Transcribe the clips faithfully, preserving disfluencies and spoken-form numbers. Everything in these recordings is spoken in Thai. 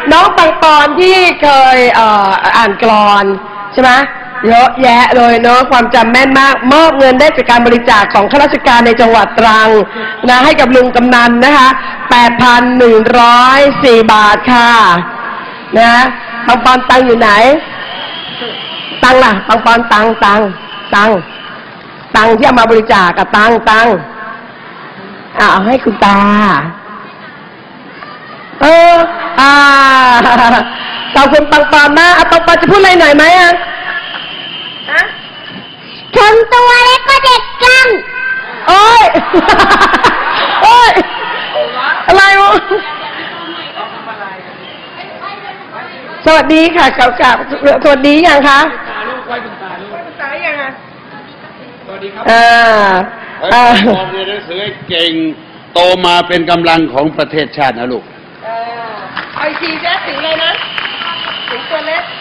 น้องปังปอนที่เคยเอ่ออ่านกลอนใช่ไหมเยอะแยะเลยเนาะความจำแม่นมากมอบเงินได้จากการบริจาคของข้าราชการในจังหวัดตรังนะให้กับลุงกำนันนะคะ แปดพันหนึ่งร้อยสี่ บาทค่ะนะปังปอนตังอยู่ไหนตังล่ะปังปอนตังตังตังตังที่เอามาบริจาคกับตังตังอ่าเอาให้คุณตาเอออ่าขอบคุณปังปอนมากอ่ะปังปอนจะพูดอะไรหน่อยไหมอ่ะถึงตัวเล็กก็เด็กจังโอ้ยโอ้ยอะไรวะสวัสดีค่ะกับกับสวัสดียังคะตาลูกไว้เป็นตาลูกเป็นตายังไงสวัสดีครับอ่าอ่าผมเรียนหนังสือเก่งโตมาเป็นกำลังของประเทศชาตินะลูกอ่าไอทีแจ๊ถึงเลยนะถึงตัวเล็ก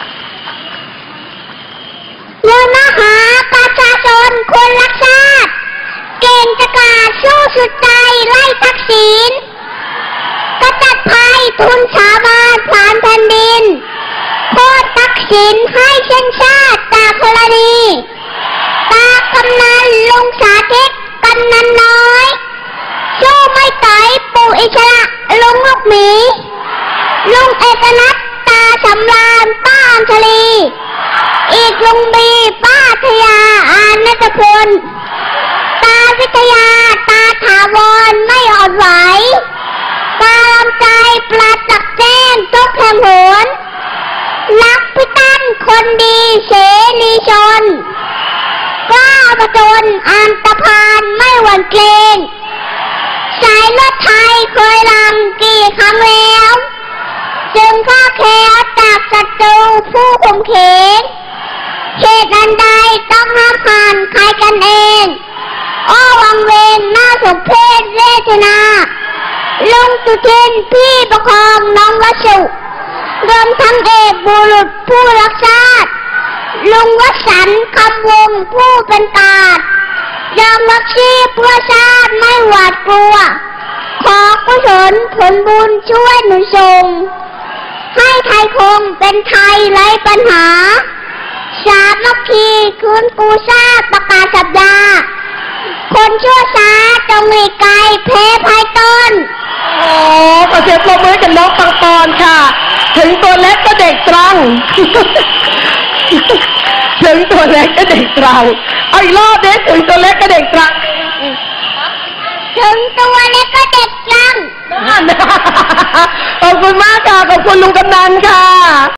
ยนมาหาประชาชนคนรักชาติเก่งจะกล้าสู้สุดใจไล่ทักษิณกระจัดภัยทุนชาวบ้านผ่านแผ่นดินโคตรทักษิณให้เช่นชาติตาพลดีตากำนันลุงสาธิตกำนันน้อยสู้ไม่ต่อยปู่อิสระลุงลูกหมีลุงเอกนัทตาสำราญป้าอัญชลีอีกลุงบีป้าทยาอานัทพลตาวิทยาตาถาวรไม่อ่อนไหวตาลำใจปราจักแจ้งทุกแห่งหนรักพิตันคนดีเสรีชนกล้าประจนอันตรพานไม่หวั่นเกรงสายเลือดไทยเคยลังกี่ครั้งแล้วจึงข้าแค้วจากศัตรูผู้ข่มเขงเหตุอันใดต้องห้ามผ่านใครกันเองอ้อวังเวงหน้าสมเพชเวทนาลุงตุทินพี่ประคองน้องวสุรวมทั้งเอกบุรุษผู้รักชาติลุงวสันต์คำวงผู้เป็นกาศยอมรักชีพเพื่อชาติไม่หวาดกลัวขอกุศลผลบุญช่วยหนุนส่งให้ไทยคงเป็นไทยไร้ปัญหาสามัคคีคืนกูชาติประกาศสัปดาห์คนชั่วช้าจงหลีกไกลแพ้ภายต้นโอ้ขอเสียงปรบมือกับน้องปังปอนค่ะถึงตัวเล็กก็เด็กตรังถึงตัวเล็กก็เด็กตรังเอาอีกรอบเด็กถึงตัวเล็กก็เด็กตรังถึงตัวเล็กก็เด็กจังขอบคุณมากค่ะขอบคุณลุงกำนันค่ะ